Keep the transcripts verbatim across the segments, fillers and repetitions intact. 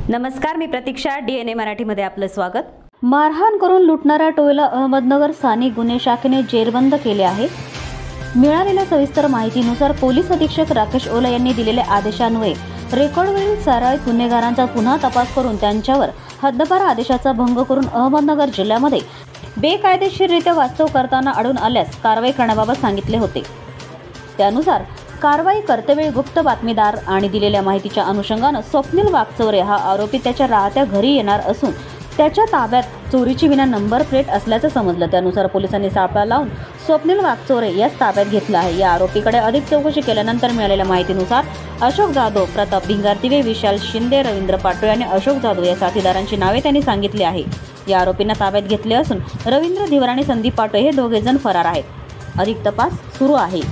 नमस्कार, मी प्रतीक्षा. डीएनए मराठीमध्ये आपलं स्वागत. मारहाण करून लुटणाऱ्या टोळीला अहमदनगर स्थानिक गुन्हे शाखेने जेरबंद केले आहे. मिळालेल्या सविस्तर माहितीनुसार पोलीस अधीक्षक राकेश ओला यांनी दिलेल्या आदेशान्वये रेकॉर्डवरील सराईत गुन्हेगारांचा पुन्हा तपास करून त्यांच्यावर हद्दपार आदेशाचा भंग करून अहमदनगर जिल्ह्यामध्ये बेकायदेशीररित्या वास्तव करताना आढळून आल्यास कारवाई करण्याबाबत सांगितले होते. त्यानुसार कारवाई करतेवेळी गुप्त बातमीदार आणि दिलेल्या माहितीच्या अनुषंगाने स्वप्नील वागचौरे हा आरोपी त्याच्या राहत्या घरी येणार असून त्याच्या ताब्यात चोरीची विना नंबर प्लेट असल्याचं समजलं. त्यानुसार पोलिसांनी सापळा लावून स्वप्नील वागचौरे याच ताब्यात घेतला आहे. या आरोपीकडे अधिक चौकशी केल्यानंतर मिळालेल्या माहितीनुसार अशोक जाधव, प्रताप भिंगारदिवे, विशाल शिंदे, रवींद्र पाटोळे आणि अशोक जाधव या साथीदारांची नावे त्यांनी सांगितली आहे. या आरोपींना ताब्यात घेतले असून रवींद्र धिवर आणि संदीप पाटोळे हे दोघे जण फरार आहेत. अधिक तपास सुरू आहे.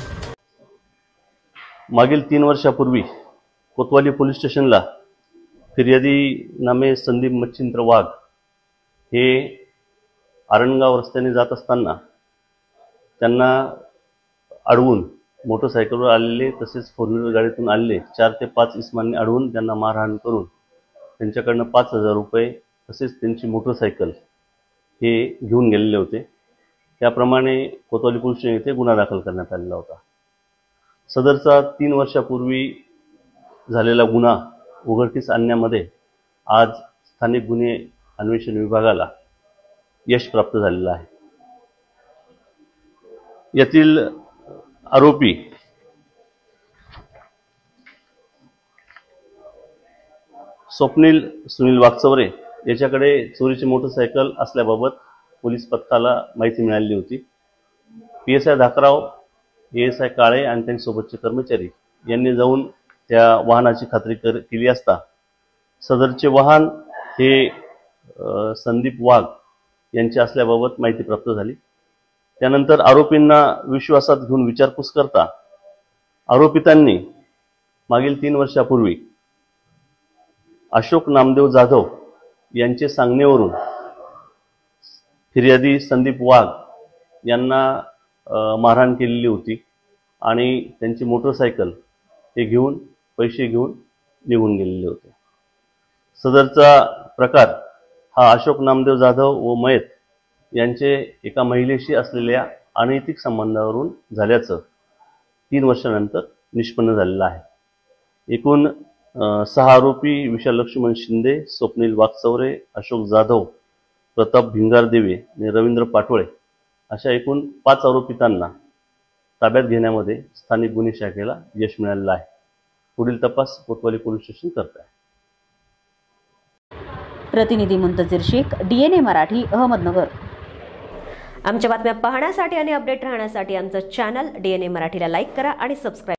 मागील तीन वर्षापूर्वी कोतवाली पोलीस स्टेशनला फिर्यादी नामे संदीप मच्छिंद्र वाघ हे आरणगाव रस्त्याने जात असताना त्यांना अडवून मोटरसायकलवर आलेले तसेच फोर व्हीलर गाडीतून आलेले चार ते पाच इसमांनी अडवून त्यांना मारहाण करून त्यांच्याकडनं पाच हजार रुपये तसेच त्यांची मोटरसायकल हे घेऊन गेलेले होते. त्याप्रमाणे कोतवाली पोलीस स्टेशन येथे गुन्हा दाखल करण्यात आलेला होता. सदरचा तीन वर्षापूर्वी झालेला गुन्हा उघडकीस आणण्यामध्ये आज स्थानिक गुन्हे अन्वेषण विभागाला यश प्राप्त झालेलं आहे. यातील आरोपी स्वप्नील सुनील वागचौरे याच्याकडे चोरीची मोटरसायकल असल्याबाबत पोलीस पथकाला माहिती मिळाली होती. P S I Dhakrao, A S I Kale आणि त्यांच्यासोबतचे कर्मचारी यांनी जाऊन त्या वाहनाची खात्री कर केली असता सदरचे वाहन हे संदीप वाघ यांचे असल्याबाबत माहिती प्राप्त झाली. त्यानंतर आरोपींना विश्वासात घेऊन विचारपूस करता आरोपितांनी मागील तीन वर्षापूर्वी अशोक नामदेव जाधव यांचे सांगण्यावरून फिर्यादी संदीप वाघ यांना मारहाण केलेली होती आणि त्यांची मोटरसायकल हे घेऊन पैसे घेऊन निघून गेलेले होते. सदरचा प्रकार हा अशोक नामदेव जाधव व मयत यांचे एका महिलेशी असलेल्या अनैतिक संबंधावरून झाल्याचं तीन वर्षानंतर निष्पन्न झालेलं आहे. एकूण सहा आरोपी विशाल लक्ष्मण शिंदे, स्वप्नील वागचौरे, अशोक जाधव, प्रताप भिंगारदिवे आणि रवींद्र पाटोळे अशा एकूण पाच आरोपितांना ताब्यात घेण्यामध्ये स्थानिक गुन्हे शाखेला यश मिळालेलं आहे. पुढील तपास कोतवाली पोलीस स्टेशन करत आहे. प्रतिनिधी मुंतजीर शेख, डीएनए मराठी, अहमदनगर. आमच्या बातम्या पाहण्यासाठी आणि अपडेट राहण्यासाठी आमचं चॅनल डीएनए मराठीला लाईक करा आणि सबस्क्राईब